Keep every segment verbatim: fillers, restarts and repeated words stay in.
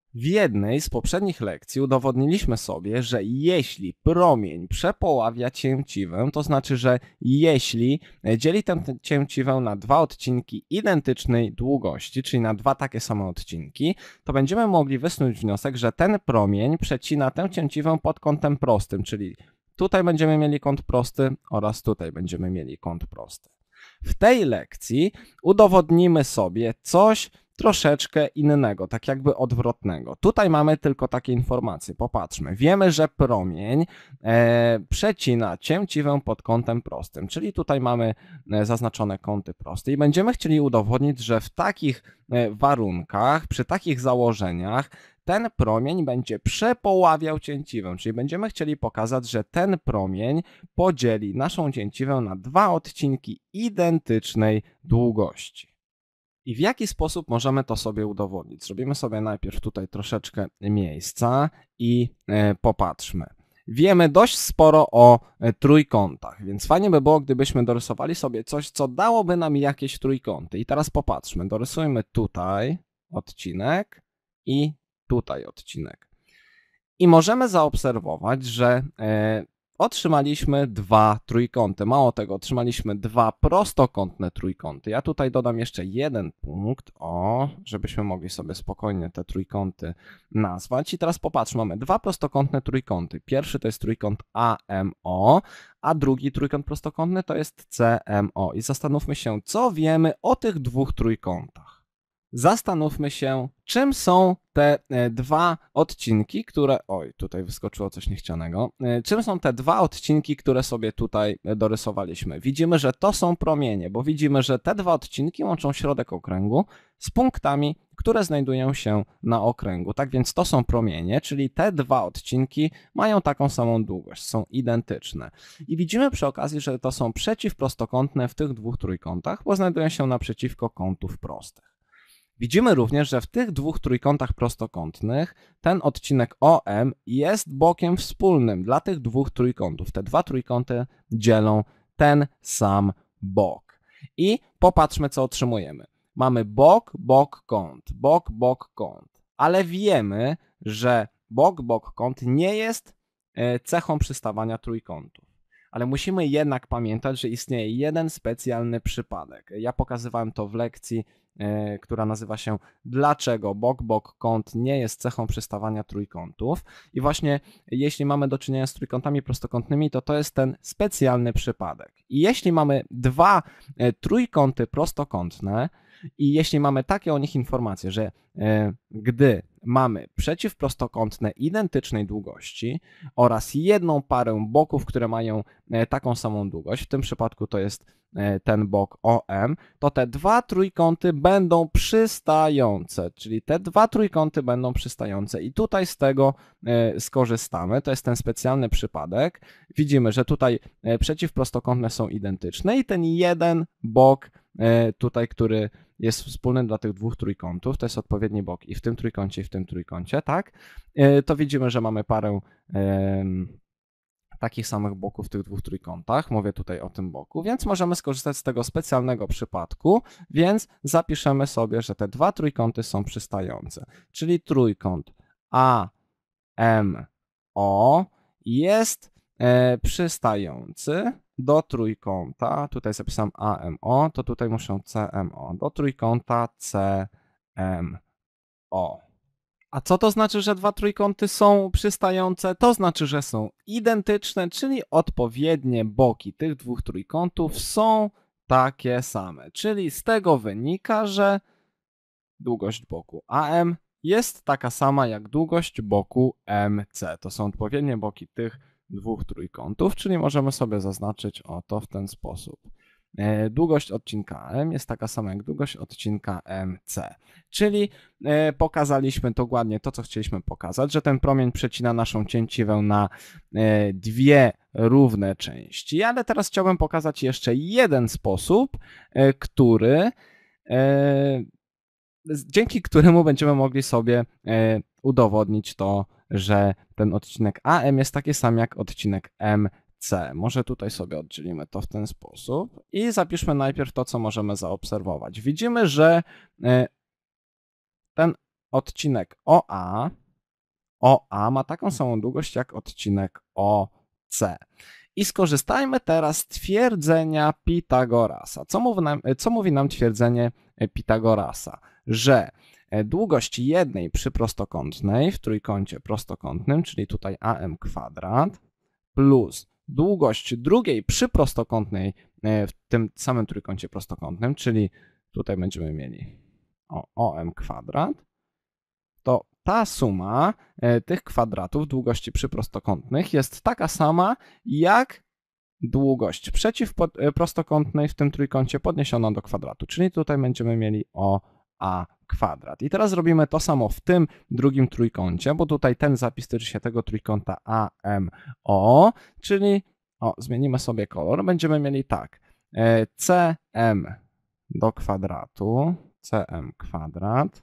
W jednej z poprzednich lekcji udowodniliśmy sobie, że jeśli promień przepoławia cięciwę, to znaczy, że jeśli dzieli tę cięciwę na dwa odcinki identycznej długości, czyli na dwa takie same odcinki, to będziemy mogli wysnuć wniosek, że ten promień przecina tę cięciwę pod kątem prostym, czyli tutaj będziemy mieli kąt prosty oraz tutaj będziemy mieli kąt prosty. W tej lekcji udowodnimy sobie coś troszeczkę innego, tak jakby odwrotnego. Tutaj mamy tylko takie informacje. Popatrzmy. Wiemy, że promień e, przecina cięciwę pod kątem prostym, czyli tutaj mamy e, zaznaczone kąty proste i będziemy chcieli udowodnić, że w takich e, warunkach, przy takich założeniach ten promień będzie przepoławiał cięciwę, czyli będziemy chcieli pokazać, że ten promień podzieli naszą cięciwę na dwa odcinki identycznej długości. I w jaki sposób możemy to sobie udowodnić? Zrobimy sobie najpierw tutaj troszeczkę miejsca i e, popatrzmy. Wiemy dość sporo o e, trójkątach, więc fajnie by było, gdybyśmy dorysowali sobie coś, co dałoby nam jakieś trójkąty. I teraz popatrzmy, dorysujmy tutaj odcinek i tutaj odcinek. I możemy zaobserwować, że e, otrzymaliśmy dwa trójkąty. Mało tego, otrzymaliśmy dwa prostokątne trójkąty. Ja tutaj dodam jeszcze jeden punkt, o, żebyśmy mogli sobie spokojnie te trójkąty nazwać. I teraz popatrz, mamy dwa prostokątne trójkąty. Pierwszy to jest trójkąt A M O, a drugi trójkąt prostokątny to jest C M O. I zastanówmy się, co wiemy o tych dwóch trójkątach. Zastanówmy się, czym są te dwa odcinki, które... Oj, tutaj wyskoczyło coś niechcianego. Czym są te dwa odcinki, które sobie tutaj dorysowaliśmy? Widzimy, że to są promienie, bo widzimy, że te dwa odcinki łączą środek okręgu z punktami, które znajdują się na okręgu. Tak więc to są promienie, czyli te dwa odcinki mają taką samą długość, są identyczne. I widzimy przy okazji, że to są przeciwprostokątne w tych dwóch trójkątach, bo znajdują się naprzeciwko kątów prostych. Widzimy również, że w tych dwóch trójkątach prostokątnych ten odcinek O M jest bokiem wspólnym dla tych dwóch trójkątów. Te dwa trójkąty dzielą ten sam bok. I popatrzmy, co otrzymujemy. Mamy bok, bok, kąt, bok, bok, kąt. Ale wiemy, że bok, bok, kąt nie jest cechą przystawania trójkątów. Ale musimy jednak pamiętać, że istnieje jeden specjalny przypadek. Ja pokazywałem to w lekcji, yy, która nazywa się Dlaczego bok, bok, kąt nie jest cechą przystawania trójkątów. I właśnie jeśli mamy do czynienia z trójkątami prostokątnymi, to to jest ten specjalny przypadek. I jeśli mamy dwa yy, trójkąty prostokątne i jeśli mamy takie o nich informacje, że yy, gdy mamy przeciwprostokątne identycznej długości oraz jedną parę boków, które mają taką samą długość, w tym przypadku to jest ten bok O M, to te dwa trójkąty będą przystające, czyli te dwa trójkąty będą przystające i tutaj z tego skorzystamy. To jest ten specjalny przypadek. Widzimy, że tutaj przeciwprostokątne są identyczne i ten jeden bok tutaj, który jest wspólny dla tych dwóch trójkątów, to jest odpowiedni bok i w tym trójkącie, i w tym trójkącie, tak? To widzimy, że mamy parę e, takich samych boków w tych dwóch trójkątach. Mówię tutaj o tym boku, więc możemy skorzystać z tego specjalnego przypadku, więc zapiszemy sobie, że te dwa trójkąty są przystające, czyli trójkąt A M O jest e, przystający do trójkąta, tutaj zapisałem A M O, to tutaj muszę C M O, do trójkąta C M O. A co to znaczy, że dwa trójkąty są przystające? To znaczy, że są identyczne, czyli odpowiednie boki tych dwóch trójkątów są takie same. Czyli z tego wynika, że długość boku A M jest taka sama jak długość boku M C. To są odpowiednie boki tych dwóch trójkątów, czyli możemy sobie zaznaczyć o to w ten sposób. Długość odcinka M jest taka sama jak długość odcinka M C. Czyli pokazaliśmy dokładnie to, co chcieliśmy pokazać, że ten promień przecina naszą cięciwę na dwie równe części. Ale teraz chciałbym pokazać jeszcze jeden sposób, który, dzięki któremu będziemy mogli sobie udowodnić to, że ten odcinek A M jest taki sam jak odcinek M C. Może tutaj sobie oddzielimy to w ten sposób i zapiszmy najpierw to, co możemy zaobserwować. Widzimy, że ten odcinek O A, O A ma taką samą długość jak odcinek O C. I skorzystajmy teraz z twierdzenia Pitagorasa. Co mówi nam, co mówi nam twierdzenie Pitagorasa? Że długość jednej przyprostokątnej w trójkącie prostokątnym, czyli tutaj A M kwadrat, plus długość drugiej przyprostokątnej w tym samym trójkącie prostokątnym, czyli tutaj będziemy mieli O M kwadrat, to ta suma tych kwadratów długości przyprostokątnych jest taka sama jak długość przeciwprostokątnej w tym trójkącie podniesiona do kwadratu, czyli tutaj będziemy mieli O A kwadrat. I teraz robimy to samo w tym drugim trójkącie, bo tutaj ten zapis tyczy się tego trójkąta A M O, czyli o, zmienimy sobie kolor, będziemy mieli tak, C M do kwadratu, C M kwadrat,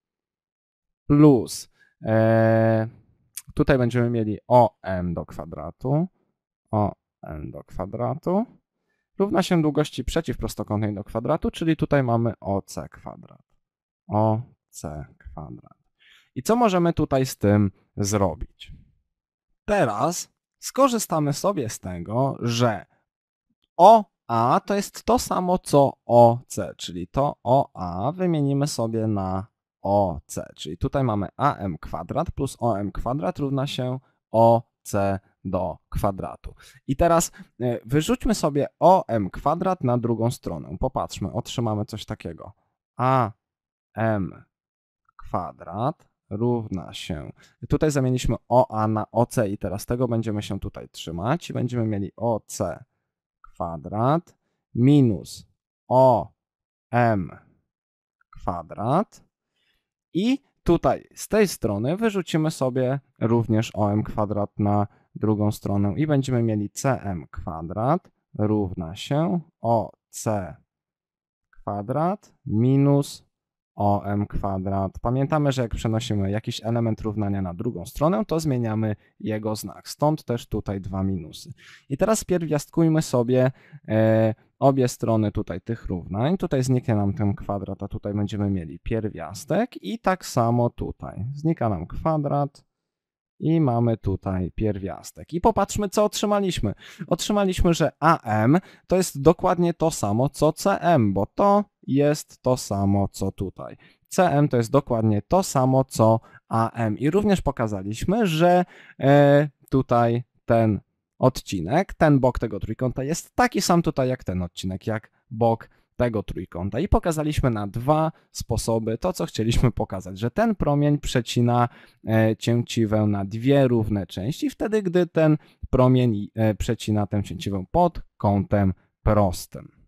plus e, tutaj będziemy mieli O M do kwadratu, O M do kwadratu, równa się długości przeciwprostokątnej do kwadratu, czyli tutaj mamy O C kwadrat, O C kwadrat. I co możemy tutaj z tym zrobić? Teraz skorzystamy sobie z tego, że O A to jest to samo co O C, czyli to O A wymienimy sobie na O C, czyli tutaj mamy A M kwadrat plus O M kwadrat równa się O C do kwadratu. I teraz wyrzućmy sobie O M kwadrat na drugą stronę. Popatrzmy, otrzymamy coś takiego. A M kwadrat równa się, tutaj zamieniliśmy O A na O C i teraz tego będziemy się tutaj trzymać i będziemy mieli O C kwadrat minus O M kwadrat i tutaj z tej strony wyrzucimy sobie również O M kwadrat na drugą stronę i będziemy mieli C M kwadrat równa się O C kwadrat minus O M kwadrat. Pamiętamy, że jak przenosimy jakiś element równania na drugą stronę, to zmieniamy jego znak. Stąd też tutaj dwa minusy. I teraz pierwiastkujmy sobie e, obie strony tutaj tych równań. Tutaj zniknie nam ten kwadrat, a tutaj będziemy mieli pierwiastek i tak samo tutaj. Znika nam kwadrat i mamy tutaj pierwiastek. I popatrzmy, co otrzymaliśmy. Otrzymaliśmy, że A M to jest dokładnie to samo, co C M, bo to jest to samo, co tutaj. C M to jest dokładnie to samo, co A M. I również pokazaliśmy, że e, tutaj ten odcinek, ten bok tego trójkąta jest taki sam tutaj jak ten odcinek, jak bok tego trójkąta. I pokazaliśmy na dwa sposoby to, co chcieliśmy pokazać, że ten promień przecina e, cięciwę na dwie równe części, wtedy gdy ten promień e, przecina tę cięciwę pod kątem prostym.